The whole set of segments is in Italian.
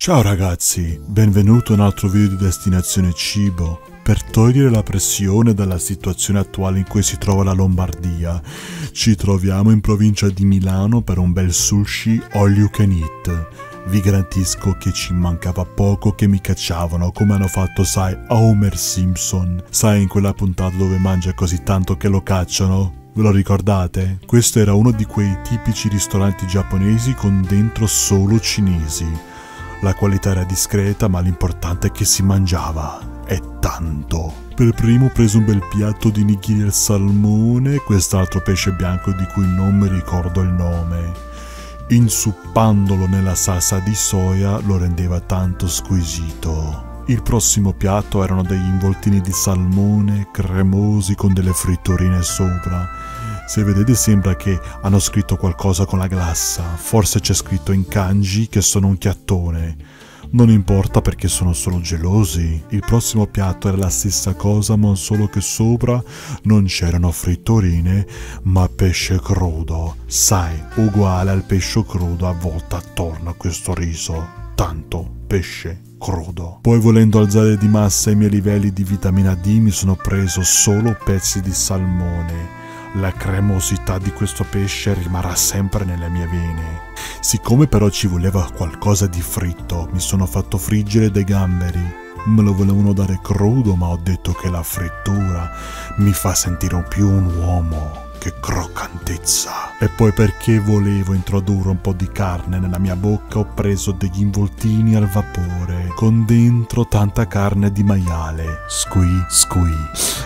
Ciao ragazzi, benvenuto a un altro video di Destinazione Cibo. Per togliere la pressione dalla situazione attuale in cui si trova la Lombardia, ci troviamo in provincia di Milano per un bel sushi all you can eat. Vi garantisco che ci mancava poco che mi cacciavano, come hanno fatto, sai, a Homer Simpson. Sai, in quella puntata dove mangia così tanto che lo cacciano? Ve lo ricordate? Questo era uno di quei tipici ristoranti giapponesi con dentro solo cinesi. La qualità era discreta, ma l'importante è che si mangiava. E tanto. Per primo ho preso un bel piatto di nigiri al salmone, quest'altro pesce bianco di cui non mi ricordo il nome. Inzuppandolo nella salsa di soia lo rendeva tanto squisito. Il prossimo piatto erano degli involtini di salmone cremosi con delle fritturine sopra. Se vedete sembra che hanno scritto qualcosa con la glassa, forse c'è scritto in kanji che sono un chiattone. Non importa perché sono solo gelosi. Il prossimo piatto era la stessa cosa, ma solo che sopra non c'erano fritturine, ma pesce crudo. Sai, uguale al pesce crudo avvolto attorno a questo riso. Tanto pesce crudo. Poi, volendo alzare di massa i miei livelli di vitamina D, mi sono preso solo pezzi di salmone. La cremosità di questo pesce rimarrà sempre nelle mie vene. Siccome però ci voleva qualcosa di fritto, mi sono fatto friggere dei gamberi. Me lo volevano dare crudo, ma ho detto che la frittura mi fa sentire più un uomo. Che croccantezza! E poi, perché volevo introdurre un po' di carne nella mia bocca, ho preso degli involtini al vapore, con dentro tanta carne di maiale. Squee.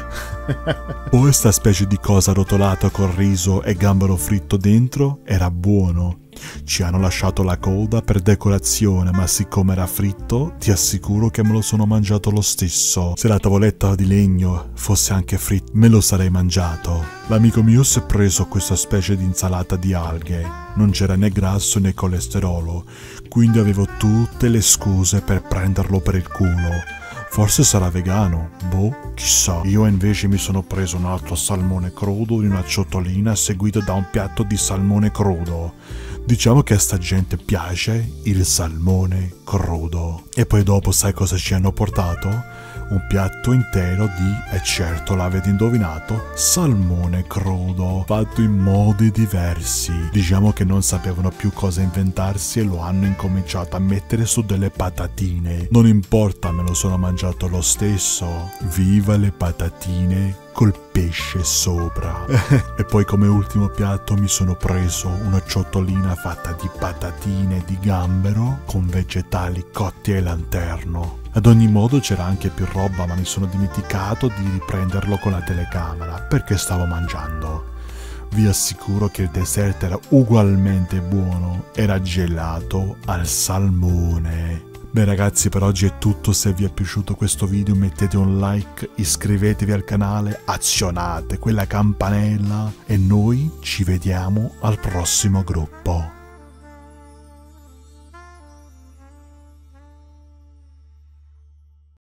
Poi sta specie di cosa rotolata con riso e gambero fritto dentro era buono. Ci hanno lasciato la coda per decorazione, ma siccome era fritto, ti assicuro che me lo sono mangiato lo stesso. Se la tavoletta di legno fosse anche fritta, me lo sarei mangiato. L'amico mio si è preso questa specie di insalata di alghe. Non c'era né grasso né colesterolo, quindi avevo tutte le scuse per prenderlo per il culo. Forse sarà vegano, boh, chissà. Io invece mi sono preso un altro salmone crudo in una ciotolina seguito da un piatto di salmone crudo. Diciamo che a sta gente piace il salmone crudo. E poi dopo sai cosa ci hanno portato? Un piatto intero di, e certo l'avete indovinato, salmone crudo, fatto in modi diversi. Diciamo che non sapevano più cosa inventarsi e lo hanno incominciato a mettere su delle patatine. Non importa, me lo sono mangiato lo stesso. Viva le patatine col pesce sopra. E poi come ultimo piatto mi sono preso una ciotolina fatta di patatine di gambero con vegetali cotti ai lanterno. Ad ogni modo c'era anche più roba, ma mi sono dimenticato di riprenderlo con la telecamera perché stavo mangiando. Vi assicuro che il dessert era ugualmente buono, era gelato al salmone. Beh ragazzi, per oggi è tutto. Se vi è piaciuto questo video mettete un like, iscrivetevi al canale, azionate quella campanella e noi ci vediamo al prossimo gruppo.